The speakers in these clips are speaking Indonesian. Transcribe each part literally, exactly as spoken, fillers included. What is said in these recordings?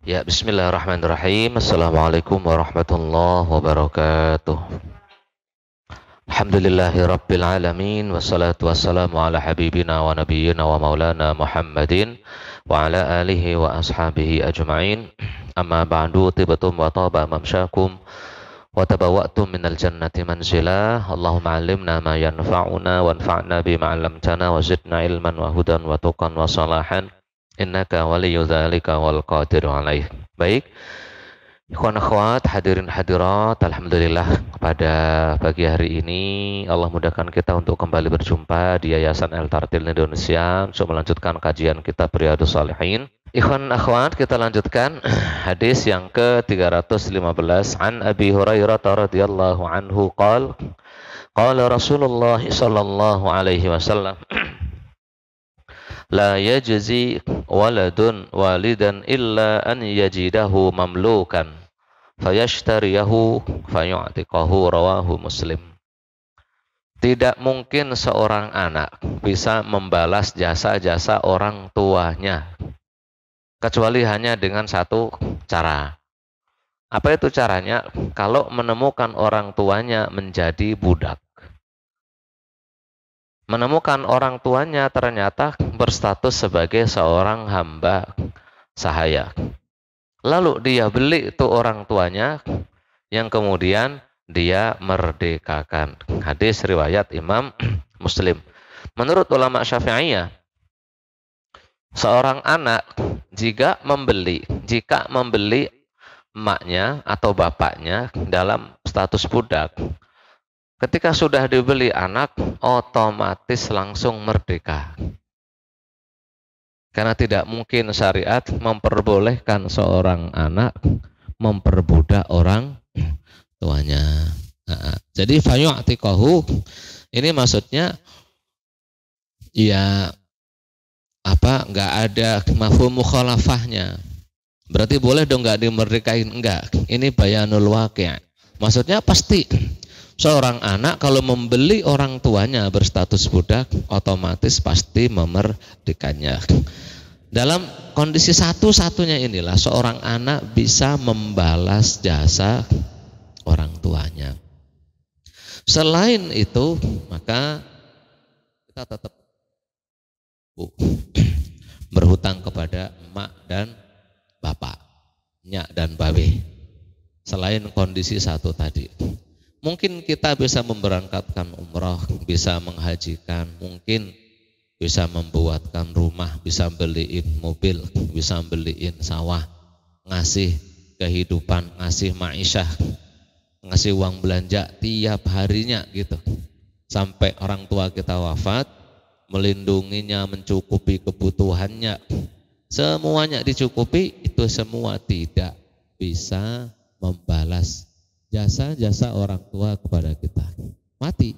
Ya, bismillahirrahmanirrahim. Assalamualaikum warahmatullahi wabarakatuh. Alhamdulillahi rabbil alamin. Wassalatu wassalamu ala habibina wa nabiyyina wa maulana Muhammadin wa ala alihi wa ashabihi ajma'in. Amma ba'du, tibatum wa taba mamsyakum wa tabawwa'tum minal jannati manzila. Allahumma 'allimna ma yanfa'una wanfa'na bima 'allamtana wa zidna ilman wa hudan wa tuqan wa salahan. Innaka waliyyu dzalika wal qadiru alaih. Baik, ikhwan akhwat, hadirin hadirat, alhamdulillah pada pagi hari ini Allah mudahkan kita untuk kembali berjumpa di Yayasan Al-Tartil Indonesia untuk melanjutkan kajian kitab Riyadhus Shalihin. Ikhwan akhwat, kita lanjutkan hadis yang ke tiga ratus lima belas. An Abi Hurairah radhiyallahu anhu qala qala Rasulullah sallallahu alaihi wasallam la yajzi waladun walidan illa an yajidahu mamlukan fayashtariyahu fayu'tiqahu, rawahu Muslim. Tidak mungkin seorang anak bisa membalas jasa-jasa orang tuanya kecuali hanya dengan satu cara. Apa itu caranya? Kalau menemukan orang tuanya menjadi budak. Menemukan orang tuanya ternyata berstatus sebagai seorang hamba sahaya. Lalu dia beli itu orang tuanya yang kemudian dia merdekakan. Hadis riwayat Imam Muslim. Menurut ulama Syafi'iyah, seorang anak jika membeli, jika membeli emaknya atau bapaknya dalam status budak, ketika sudah dibeli anak, otomatis langsung merdeka. Karena tidak mungkin syariat memperbolehkan seorang anak memperbudak orang tuanya. Nah, jadi fayu'tiqahu ini maksudnya ya apa? Enggak ada mafhum mukhalafahnya. Berarti boleh dong enggak dimerdekain? Enggak. Ini bayanul waqi'. Maksudnya pasti seorang anak kalau membeli orang tuanya berstatus budak, otomatis pasti memerdekanya. Dalam kondisi satu-satunya inilah seorang anak bisa membalas jasa orang tuanya. Selain itu, maka kita tetap bu, berhutang kepada emak dan bapak, nyak dan babe. Selain kondisi satu tadi. Mungkin kita bisa memberangkatkan umrah, bisa menghajikan, mungkin bisa membuatkan rumah, bisa beliin mobil, bisa beliin sawah, ngasih kehidupan, ngasih ma'isyah, ngasih uang belanja tiap harinya gitu. Sampai orang tua kita wafat, melindunginya, mencukupi kebutuhannya, semuanya dicukupi, itu semua tidak bisa membalas jasa-jasa orang tua kepada kita. Mati.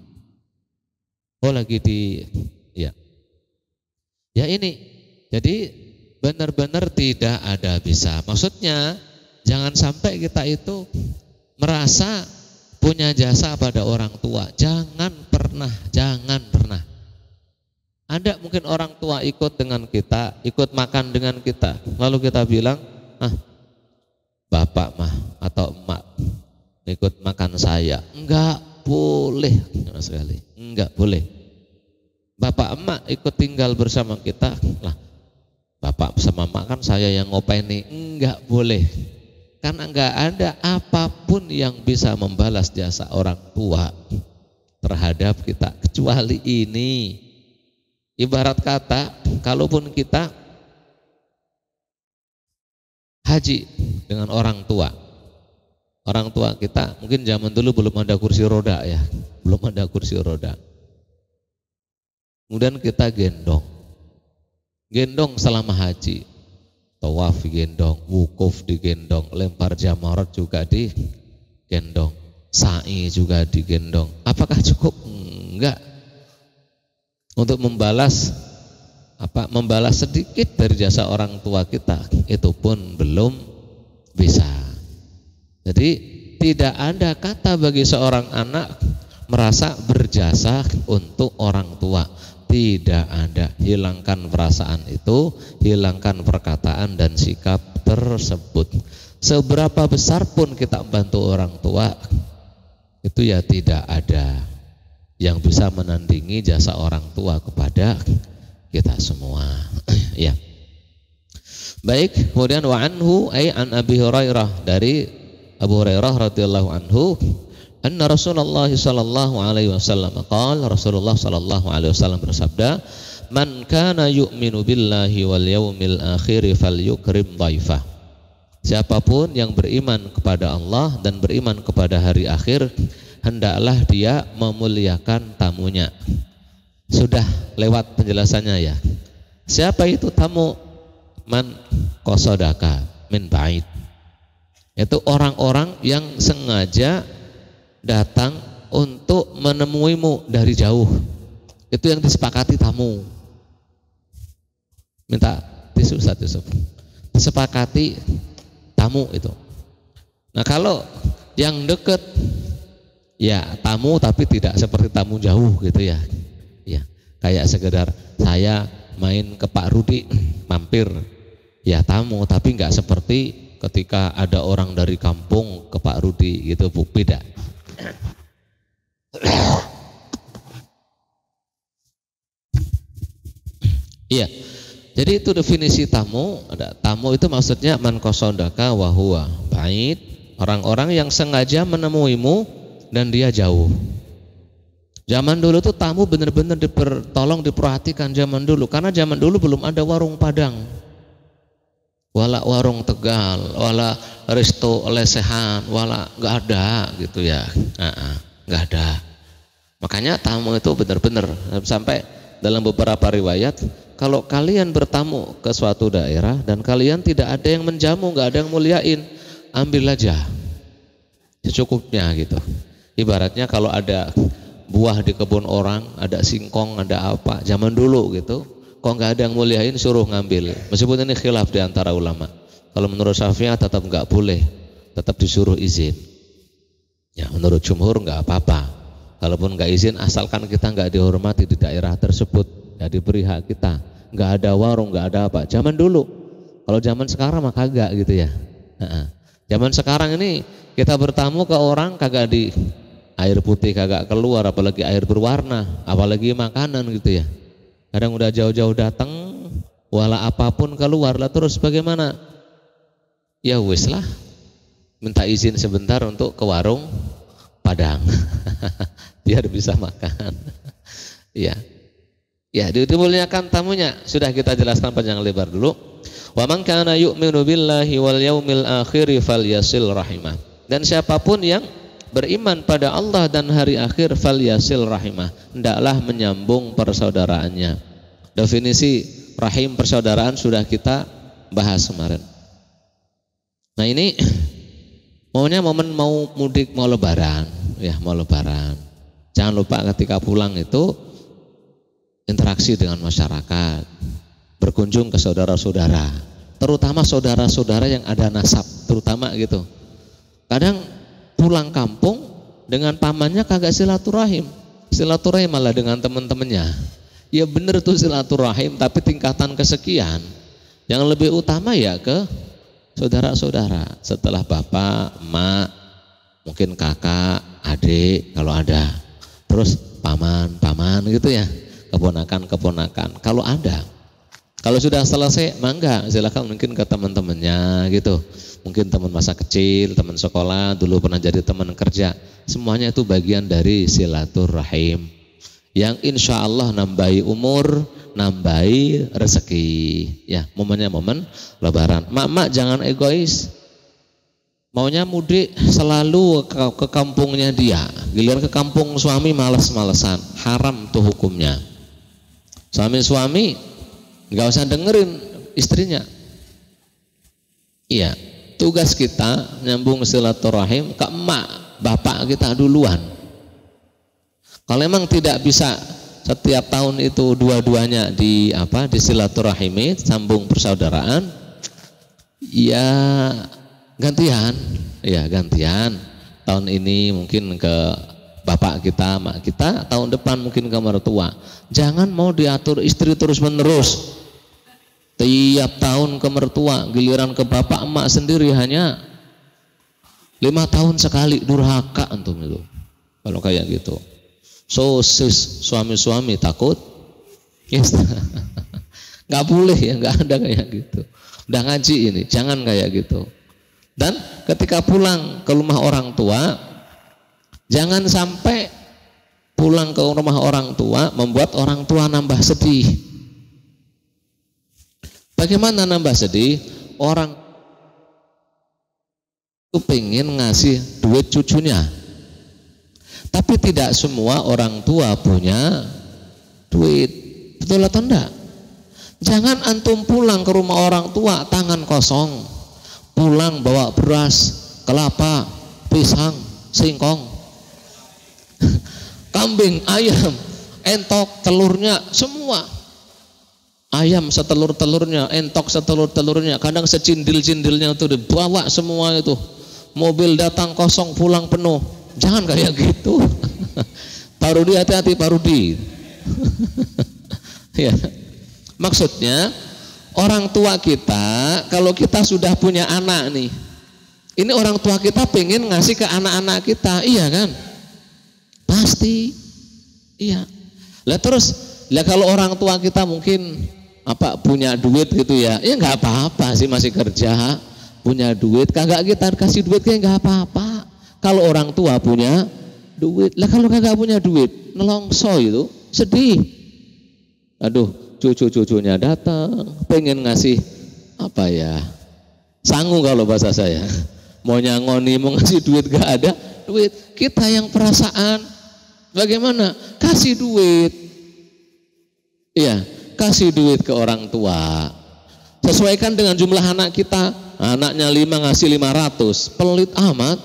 Oh lagi di ya. Ya ini. Jadi benar-benar tidak ada bisa. Maksudnya jangan sampai kita itu merasa punya jasa pada orang tua. Jangan pernah, jangan pernah. Ada mungkin orang tua ikut dengan kita, ikut makan dengan kita. Lalu kita bilang, "Ah, bapak mah atau emak ikut makan saya." Enggak boleh sama sekali, enggak boleh. Bapak emak ikut tinggal bersama kita, lah bapak sama emak kan saya yang ngopeni, enggak boleh. Karena enggak ada apapun yang bisa membalas jasa orang tua terhadap kita kecuali ini. Ibarat kata, kalaupun kita haji dengan orang tua, orang tua kita mungkin zaman dulu belum ada kursi roda ya, belum ada kursi roda. Kemudian kita gendong, gendong selama haji, tawaf digendong, wukuf digendong, lempar jamarat juga digendong, sa'i juga digendong. Apakah cukup? Enggak. Untuk membalas apa? Membalas sedikit dari jasa orang tua kita, itu pun belum bisa. Jadi tidak ada kata bagi seorang anak merasa berjasa untuk orang tua. Tidak ada. Hilangkan perasaan itu, hilangkan perkataan dan sikap tersebut. Seberapa besar pun kita bantu orang tua, itu ya tidak ada yang bisa menandingi jasa orang tua kepada kita semua. Ya. Baik, kemudian wa anhu ay an Abi Hurairah, dari Abu Hurairah radhiyallahu anhu, anna Rasulullah sallallahu alaihi wasallam qala, Rasulullah sallallahu alaihi wasallam bersabda, man kana yu'minu billahi wal yaumil akhir falyukrim dhaifah. Siapapun yang beriman kepada Allah dan beriman kepada hari akhir, hendaklah dia memuliakan tamunya. Sudah lewat penjelasannya ya. Siapa itu tamu? Man qasodaka min ba'id. Itu orang-orang yang sengaja datang untuk menemuimu dari jauh. Itu yang disepakati tamu. Minta tisu satu Yusuf. Disepakati tamu itu. Nah kalau yang dekat, ya tamu tapi tidak seperti tamu jauh gitu ya. Ya kayak sekedar saya main ke Pak Rudi mampir, ya tamu, tapi nggak seperti ketika ada orang dari kampung ke Pak Rudi gitu, bu, beda. Iya. Jadi itu definisi tamu. Ada tamu itu maksudnya man qasodaka wa huwa ba'id, orang-orang yang sengaja menemuimu dan dia jauh. Zaman dulu tuh tamu benar-benar dipertolong, diperhatikan zaman dulu, karena zaman dulu belum ada warung Padang, wala warung Tegal, wala resto lesehan, wala nggak ada gitu ya, nggak ada. Makanya tamu itu benar-benar, sampai dalam beberapa riwayat, kalau kalian bertamu ke suatu daerah dan kalian tidak ada yang menjamu, nggak ada yang muliain, ambil aja secukupnya gitu. Ibaratnya kalau ada buah di kebun orang, ada singkong, ada apa, zaman dulu gitu, kok nggak ada yang muliain, suruh ngambil. Meskipun ini khilaf di antara ulama. Kalau menurut Syafi'iyah tetap nggak boleh, tetap disuruh izin. Ya menurut jumhur nggak apa-apa. Kalaupun nggak izin, asalkan kita nggak dihormati di daerah tersebut, nggak diberi hak kita, nggak ada warung, nggak ada apa. Zaman dulu. Kalau zaman sekarang mah kagak gitu ya. Zaman sekarang ini kita bertamu ke orang kagak di air putih kagak keluar, apalagi air berwarna, apalagi makanan gitu ya. Kadang udah jauh-jauh datang, wala apapun keluar lah, terus bagaimana? Ya wis lah, minta izin sebentar untuk ke warung Padang, biar bisa makan. Ya, ya dimuliakan tamunya. Sudah kita jelaskan panjang lebar dulu. Wa man kana yu'minu billahi wal yaumil akhir falyasil rahimah. Dan siapapun yang beriman pada Allah dan hari akhir, falyasil rahimah, hendaklah menyambung persaudaraannya. Definisi rahim persaudaraan sudah kita bahas kemarin. Nah ini maunya momen mau mudik, mau lebaran, ya mau lebaran. Jangan lupa ketika pulang itu interaksi dengan masyarakat, berkunjung ke saudara-saudara, terutama saudara-saudara yang ada nasab, terutama gitu. Kadang pulang kampung dengan pamannya kagak silaturahim, silaturahim malah dengan teman-temannya. Ya bener tuh silaturahim, tapi tingkatan kesekian. Yang lebih utama ya ke saudara-saudara, setelah bapak, emak, mungkin kakak, adik kalau ada, terus paman, paman gitu ya, keponakan, keponakan kalau ada. Kalau sudah selesai, mangga silakan mungkin ke teman-temannya gitu. Mungkin teman masa kecil, teman sekolah, dulu pernah jadi teman kerja. Semuanya itu bagian dari silaturahim yang insya Allah nambahi umur, nambahi rezeki. Ya, momennya momen lebaran. Mak-mak jangan egois. Maunya mudik selalu ke, ke kampungnya dia. Giliran ke kampung suami malas-malesan. Haram tuh hukumnya. Suami-suami nggak usah dengerin istrinya. Iya. Tugas kita nyambung silaturahim ke emak, bapak kita duluan. Kalau memang tidak bisa setiap tahun itu dua-duanya di apa di silaturahimi, sambung persaudaraan, ya gantian, ya gantian. Tahun ini mungkin ke bapak kita, mak kita, tahun depan mungkin ke mertua. Jangan mau diatur istri terus menerus. Tiap tahun ke mertua, giliran ke bapak emak sendiri hanya lima tahun sekali, durhaka antum itu. Kalau kayak gitu. Sosis suami-suami takut. Yes. Nggak boleh ya, nggak ada kayak gitu. Udah ngaji ini, jangan kayak gitu. Dan ketika pulang ke rumah orang tua, jangan sampai pulang ke rumah orang tua membuat orang tua nambah sedih. Bagaimana nambah sedih? Orang itu pengen ngasih duit cucunya, tapi tidak semua orang tua punya duit. Betul atau enggak? Jangan antum pulang ke rumah orang tua tangan kosong. Pulang bawa beras, kelapa, pisang, singkong, kambing, ayam, entok, telurnya, semua. Ayam setelur-telurnya, entok setelur-telurnya, kadang secindil-cindilnya itu dibawa semua itu. Mobil datang kosong, pulang penuh. Jangan kayak gitu. Parudi, hati-hati parudi. Ya. Maksudnya orang tua kita, kalau kita sudah punya anak nih, ini orang tua kita pengen ngasih ke anak-anak kita, iya kan? Pasti, iya. Lah terus, lah kalau orang tua kita mungkin apa punya duit gitu ya, ya nggak apa-apa sih, masih kerja, punya duit, kagak kita kasih duit kayak nggak apa-apa. Kalau orang tua punya duit, lah kalau kagak punya duit, nelongso itu, sedih. Aduh, cucu-cucunya datang, pengen ngasih apa ya, sangu kalau bahasa saya, mau nyangoni, mau ngasih duit gak ada duit. Kita yang perasaan, bagaimana? Kasih duit, iya, kasih duit ke orang tua, sesuaikan dengan jumlah anak kita. Anaknya lima ngasih lima ratus, pelit amat.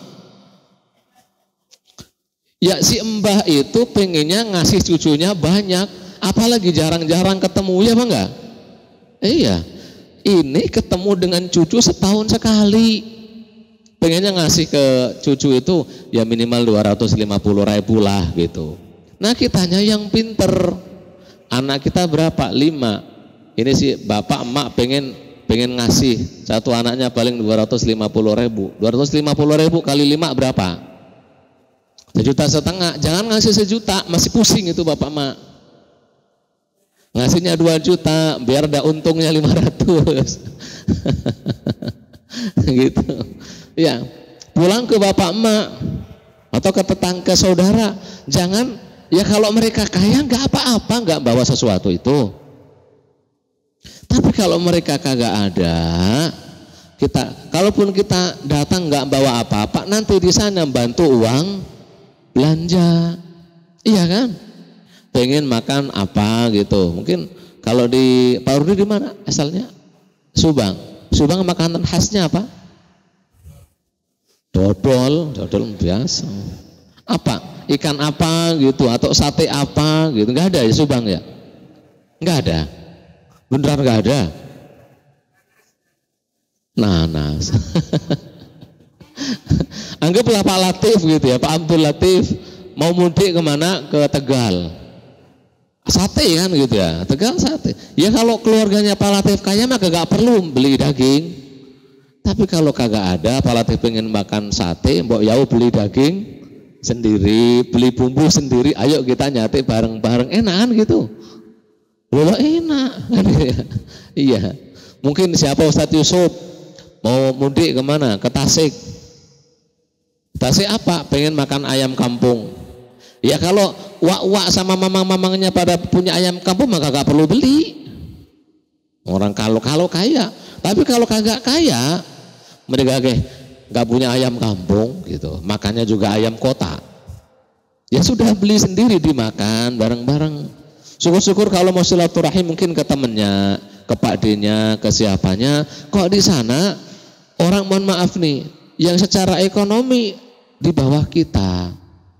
Ya si mbah itu pengennya ngasih cucunya banyak, apalagi jarang-jarang ketemu, ya apa enggak? Eh, iya, ini ketemu dengan cucu setahun sekali, pengennya ngasih ke cucu itu ya minimal dua ratus lima puluh ribu lah gitu. Nah kitanya yang pinter, anak kita berapa? Lima. Ini sih bapak emak pengen pengen ngasih satu anaknya paling dua ratus lima puluh ribu. dua ratus lima puluh ribu kali lima berapa? Sejuta setengah. Jangan ngasih sejuta, masih pusing itu bapak emak. Ngasihnya dua juta biar ada untungnya lima ratus. Gitu. Ya, pulang ke bapak emak atau ke tetangga saudara, jangan ya kalau mereka kaya nggak apa-apa, nggak bawa sesuatu itu. Tapi kalau mereka kagak ada, kita kalaupun kita datang nggak bawa apa-apa, nanti di sana bantu uang belanja, iya kan? Pengen makan apa gitu, mungkin kalau di Pak Rudi di mana asalnya? Subang. Subang makanan khasnya apa? Dodol, dodol biasa. Apa? Ikan apa gitu atau sate apa gitu? Nggak ada ya Subang ya? Nggak ada. Beneran nggak ada. Nanas. Anggaplah Pak Latif gitu ya, Pak Abdul Latif mau mudik kemana? Ke Tegal. Sate kan gitu ya, Tegal sate. Ya kalau keluarganya Pak Latif kaya mah kagak perlu beli daging. Tapi kalau kagak ada, Pak Latif pengen makan sate, mbok yau beli daging sendiri, beli bumbu sendiri. Ayo kita nyate bareng-bareng, enak kan gitu. Loh enak kan ya. Iya. Mungkin siapa Ustadz Yusuf mau mudik kemana? Ke Tasik. Tasik apa? Pengen makan ayam kampung. Ya kalau wak-wak sama mamang-mamangnya pada punya ayam kampung maka gak perlu beli. Orang kalau-kalau kaya. Tapi kalau kagak kaya, mereka gak punya ayam kampung gitu. Makannya juga ayam kota. Ya sudah beli sendiri dimakan bareng-bareng. Syukur-syukur kalau mau silaturahim mungkin ke temennya, ke Pak D-nya, ke siapanya. Kok di sana orang mohon maaf nih, yang secara ekonomi di bawah kita.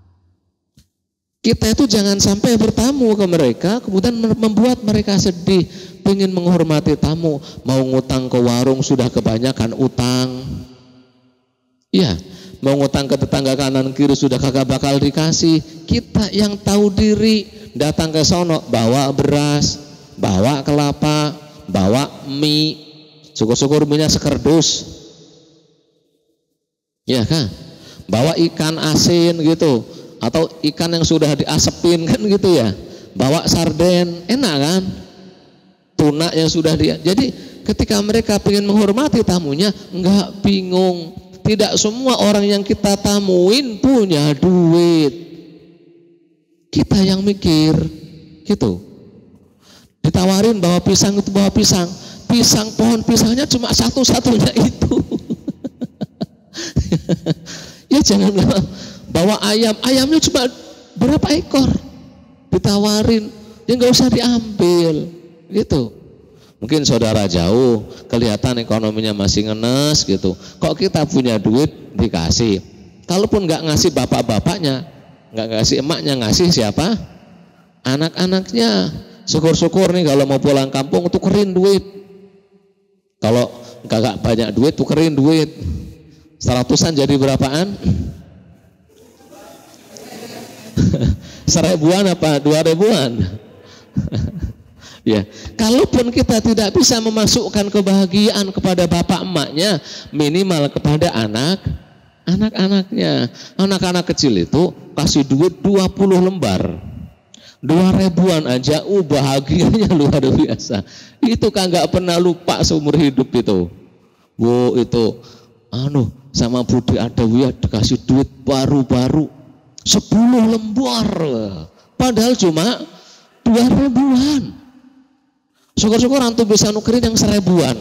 Kita itu jangan sampai bertamu ke mereka, kemudian membuat mereka sedih, pengen menghormati tamu, mau ngutang ke warung sudah kebanyakan utang. Iya, mau ngutang ke tetangga kanan kiri sudah kagak bakal dikasih. Kita yang tahu diri datang ke sono bawa beras, bawa kelapa, bawa mie, syukur-syukur minyak sekerdus, ya kan? Bawa ikan asin gitu, atau ikan yang sudah diasepin kan gitu ya. Bawa sarden, enak kan? Tuna yang sudah dia. Jadi ketika mereka ingin menghormati tamunya, enggak bingung. Tidak semua orang yang kita tamuin punya duit. Kita yang mikir, gitu. Ditawarin bawa pisang itu bawa pisang, pisang pohon pisangnya cuma satu-satunya itu. Ya jangan bawa ayam, ayamnya cuma berapa ekor. Ditawarin, ya nggak usah diambil, gitu. Mungkin saudara jauh, kelihatan ekonominya masih ngenes gitu. Kok kita punya duit dikasih? Kalaupun nggak ngasih bapak-bapaknya, nggak ngasih emaknya, ngasih siapa? Anak-anaknya. Syukur-syukur nih kalau mau pulang kampung tukerin duit. Kalau nggak banyak duit tukerin duit. Seratusan jadi berapaan? Seribuan apa? Dua ribuan? Ya, kalaupun kita tidak bisa memasukkan kebahagiaan kepada bapak emaknya, minimal kepada anak anak-anaknya. Anak-anak kecil itu kasih duit dua puluh lembar, dua ribuan aja, uh bahagianya luar biasa. Itu kagak pernah lupa seumur hidup itu. Wow, itu anu sama Budi Adawiyah dikasih duit baru-baru sepuluh lembar, padahal cuma dua ribuan. Syukur-syukur antum bisa nukerin yang seribuan.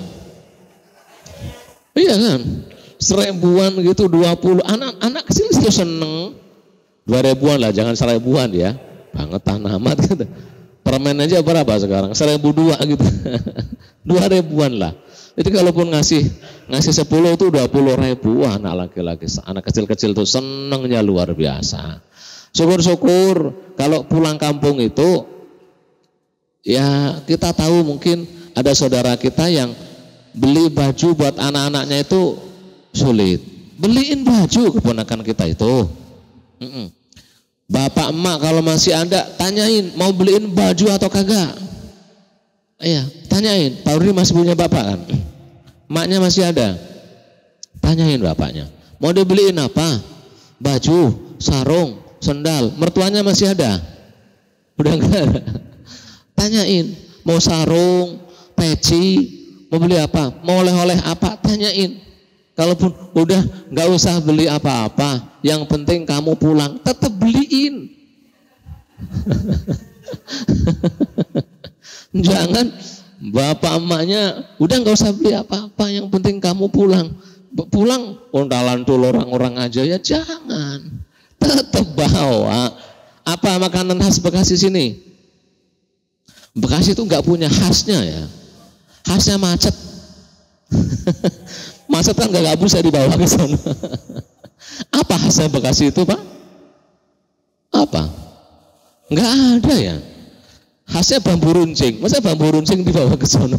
Iya kan? Seribuan gitu dua puluh. Anak-anak kecil sih seneng. Dua ribuan lah, jangan seribuan ya. Banget tanah amat gitu. Permen aja berapa sekarang? Seribu dua gitu. Dua ribuan lah. Jadi kalaupun ngasih ngasih sepuluh itu dua puluh ribu. Wah, anak laki-laki, anak kecil-kecil tuh senengnya luar biasa. Syukur-syukur kalau pulang kampung itu, ya kita tahu mungkin ada saudara kita yang beli baju buat anak-anaknya itu sulit. Beliin baju keponakan kita itu. Mm-mm. Bapak emak kalau masih ada tanyain mau beliin baju atau kagak. Iya, tanyain. Pak Uri masih punya bapak kan? Emaknya masih ada. Tanyain bapaknya. Mau dibeliin apa? Baju, sarung, sendal. Mertuanya masih ada? Udah enggak ada. Tanyain, mau sarung, peci, mau beli apa, mau oleh-oleh apa, tanyain. Kalaupun udah nggak usah beli apa-apa, yang penting kamu pulang, tetap beliin. Jangan bapak emaknya udah nggak usah beli apa-apa, yang penting kamu pulang. Pulang undalan dulu orang-orang aja ya, jangan. Tetap bawa. Apa makanan khas Bekasi sini? Bekasi itu nggak punya khasnya ya, khasnya macet. Macet kan nggak bisa dibawa ke sana. Apa khasnya Bekasi itu Pak? Apa? Nggak ada ya. Khasnya bambu runcing. Masa bambu runcing dibawa ke sana?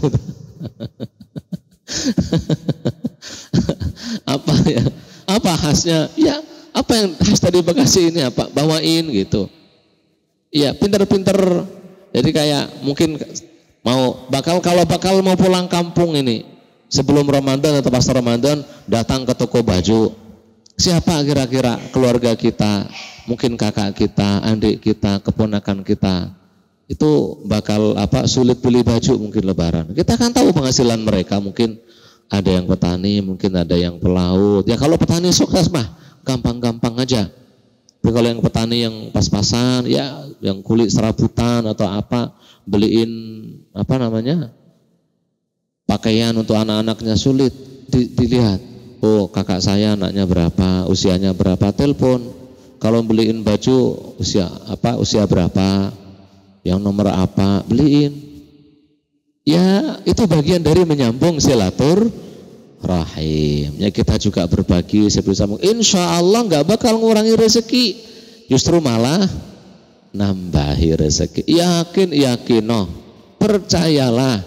Apa ya? Apa khasnya? Ya apa yang khas dari Bekasi ini apa? Bawain gitu. Iya, pinter-pinter. Jadi kayak mungkin mau bakal kalau bakal mau pulang kampung ini sebelum Ramadan atau pas Ramadan datang ke toko baju. Siapa kira-kira keluarga kita, mungkin kakak kita, adik kita, keponakan kita itu bakal apa sulit beli baju mungkin lebaran. Kita kan tahu penghasilan mereka, mungkin ada yang petani, mungkin ada yang pelaut. Ya kalau petani sukses mah gampang-gampang aja. Tapi kalau yang petani yang pas-pasan, ya yang kulit serabutan atau apa, beliin apa namanya pakaian untuk anak-anaknya sulit di, dilihat. Oh kakak saya anaknya berapa, usianya berapa, telepon. Kalau beliin baju usia apa, usia berapa, yang nomor apa, beliin. Ya itu bagian dari menyambung silaturahim. Ya kita juga berbagi sebisa mungkin. Insya Allah nggak bakal ngurangi rezeki, justru malah nambahi rezeki. Yakin yakin, no. Percayalah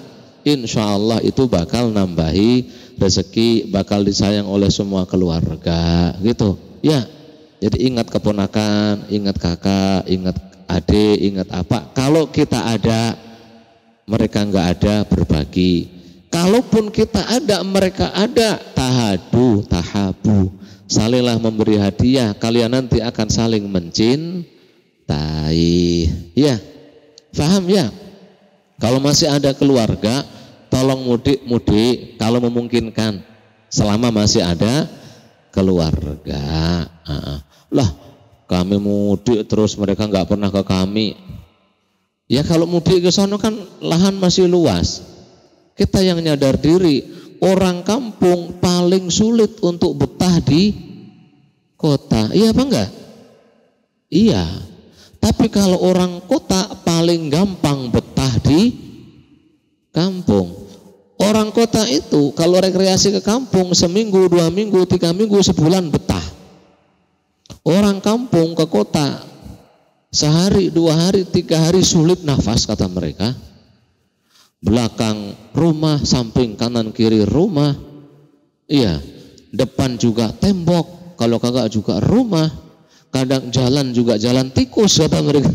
insya Allah itu bakal nambahi rezeki, bakal disayang oleh semua keluarga gitu ya. Jadi ingat keponakan, ingat kakak, ingat adik, ingat apa. Kalau kita ada, mereka nggak ada, berbagi. Kalaupun kita ada, mereka ada, tahadu, tahabu, salinglah memberi hadiah, kalian nanti akan saling mencintai. Ya, paham ya? Kalau masih ada keluarga, tolong mudik-mudik kalau memungkinkan, selama masih ada keluarga. Lah, kami mudik terus mereka nggak pernah ke kami. Ya kalau mudik ke sana kan lahan masih luas. Kita yang nyadar diri, orang kampung paling sulit untuk betah di kota. Iya apa enggak? Iya. Tapi kalau orang kota paling gampang betah di kampung. Orang kota itu kalau rekreasi ke kampung seminggu, dua minggu, tiga minggu, sebulan betah. Orang kampung ke kota sehari, dua hari, tiga hari sulit nafas kata mereka. Belakang rumah, samping kanan kiri rumah, iya, depan juga tembok, kalau kagak juga rumah. Kadang jalan juga jalan tikus kata mereka.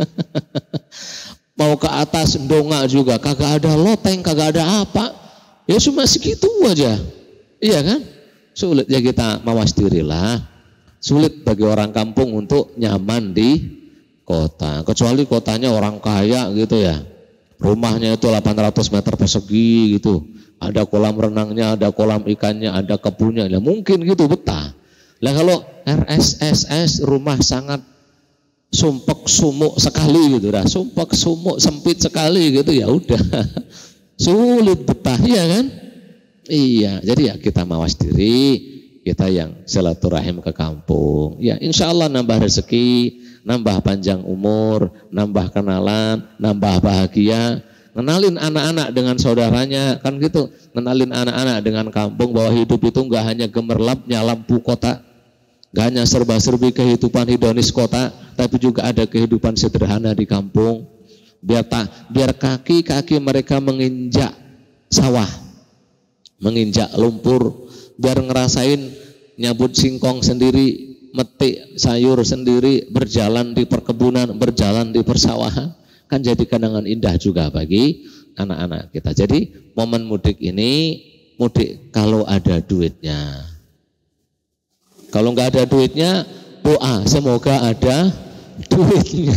Mau ke atas dongak juga kagak ada loteng, kagak ada apa. Ya cuma segitu aja. Iya kan? Sulit ya, kita mawas dirilah. Sulit bagi orang kampung untuk nyaman di kota. Kecuali kotanya orang kaya gitu ya. Rumahnya itu delapan ratus meter persegi gitu. Ada kolam renangnya, ada kolam ikannya, ada kebunnya. Ya mungkin gitu betah. Lah kalau R S S S rumah sangat sumpek sumuk sekali gitu dah, sumpek sumuk sempit sekali gitu, ya udah sulit betah ya kan? Iya, jadi ya kita mawas diri, kita yang silaturahim ke kampung. Ya insya Allah nambah rezeki, nambah panjang umur, nambah kenalan, nambah bahagia. Kenalin anak-anak dengan saudaranya kan gitu, kenalin anak-anak dengan kampung bahwa hidup itu enggak hanya gemerlapnya lampu kota, gak hanya serba-serbi kehidupan hedonis kota, tapi juga ada kehidupan sederhana di kampung. Biar tak, biar kaki-kaki mereka menginjak sawah, menginjak lumpur, biar ngerasain nyabut singkong sendiri, metik sayur sendiri, berjalan di perkebunan, berjalan di persawahan, kan jadi kenangan indah juga bagi anak-anak kita. Jadi momen mudik ini, mudik kalau ada duitnya. Kalau nggak ada duitnya, doa semoga ada duitnya.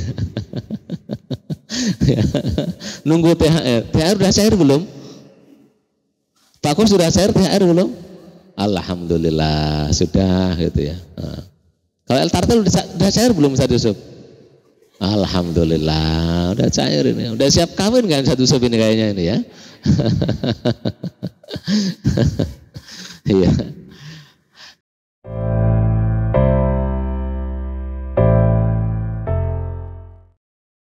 Ya. Nunggu T H R. T H R udah cair belum? Pak Kus sudah cair T H R belum? Alhamdulillah sudah gitu ya. Nah. Kalau El Tartel udah, udah cair belum Ustaz Yusuf? Alhamdulillah udah cair ini. Udah siap kawin kan Ustaz Yusuf ini kayaknya ini ya. Iya.